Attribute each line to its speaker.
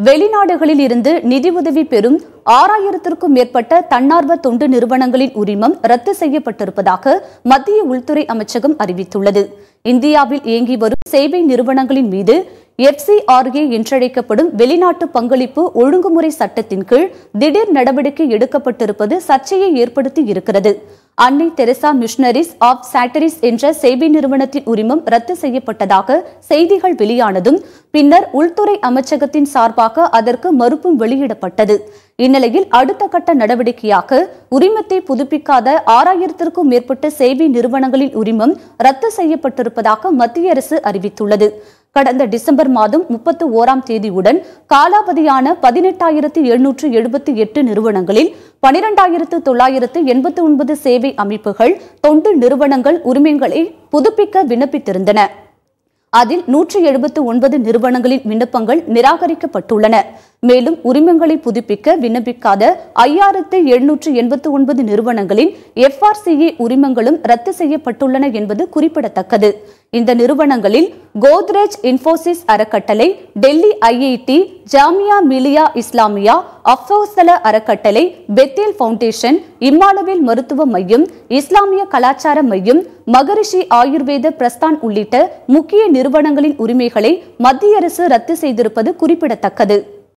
Speaker 1: வெளிநாடுகளில் இருந்து நிதியுதவி பெறும் 6000க்கும் மேற்பட்ட தன்னார்வ தொண்டு நிறுவனங்களின் உரிமம் ரத்து செய்யப்பட்டிருப்பதாக மத்திய உள்துறை அமைச்சகம் அறிவித்துள்ளது. இந்தியாவில் இயங்கி வரும் சேவை நிறுவனங்களின் மீது FCRA என்றழைக்கப்படும் வெளிநாட்டு பங்களிப்பு ஒழுங்குமுறை சட்டத்தின் கீழ் திடீர் நடவடிக்கை எடுக்கப்பட்டிருப்பது சர்ச்சையை ஏற்படுத்தி இருக்கிறது. அன்னை தெரசா மிஷனரிஸ் ஆஃப் சாட்டரிஸ் என்ற சேவை நிறுவனத்தின் உரிமம் ரத்து செய்யப்பட்டதாக செய்திகள் வெளியானதும் பின்னர் உள்துறை அமைச்சகத்தின் சார்பாக அதற்கு மறுப்பும் வெளியிடப்பட்டது. இந்நிலையில் அடுத்த கட்ட நடவடிக்கையாக உரிமத்தை புதுப்பிக்காத 6000க்கும் மேற்பட்ட சேவை நிறுவனங்களின் உரிமம் ரத்து செய்யப்பட்டிருப்பதாக மத்திய அரசு அறிவித்துள்ளது. கடந்த டிசம்பர் மாதம் 31ஆம் தேதியுடன் காலாவதியான 18,778 நிறுவனங்களில் 12,989 சேவை அமைப்புகள், தொண்டு நிறுவனங்கள் உரிமங்களை புதுப்பிக்க விண்ணப்பித்திருந்தன. அதில் 179 நிறுவனங்களின் விண்ணப்பங்கள் நிராகரிக்கப்பட்டுள்ளன. மேலும் உரிமங்களை புதுப்பிக்க விண்ணப்பிக்காத 5,789 நிறுவனங்களின் FRCA உரிமங்களும் ரத்து செய்யப்பட்டுள்ளன என்பது குறிப்பிடத்தக்கது. இந்த நிறுவனங்களில் கோத்ரேஜ் இன்ஃபோசிஸ் அறக்கட்டளை, டெல்லி IIT, ஜாமியா மிலியா இஸ்லாமியா, அஃபோசல அறக்கட்டளை, பெத்தேல் பவுண்டேஷன், இம்மானுவேல் மருத்துவ மையம், இஸ்லாமிய கலாச்சார மையம், மகரிஷி ஆயுர்வேத பிரஸ்தான் உள்ளிட்ட முக்கிய நிறுவனங்களின் உரிமைகளை மத்திய அரசு ரத்து செய்திருப்பது குறிப்பிடத்தக்கது.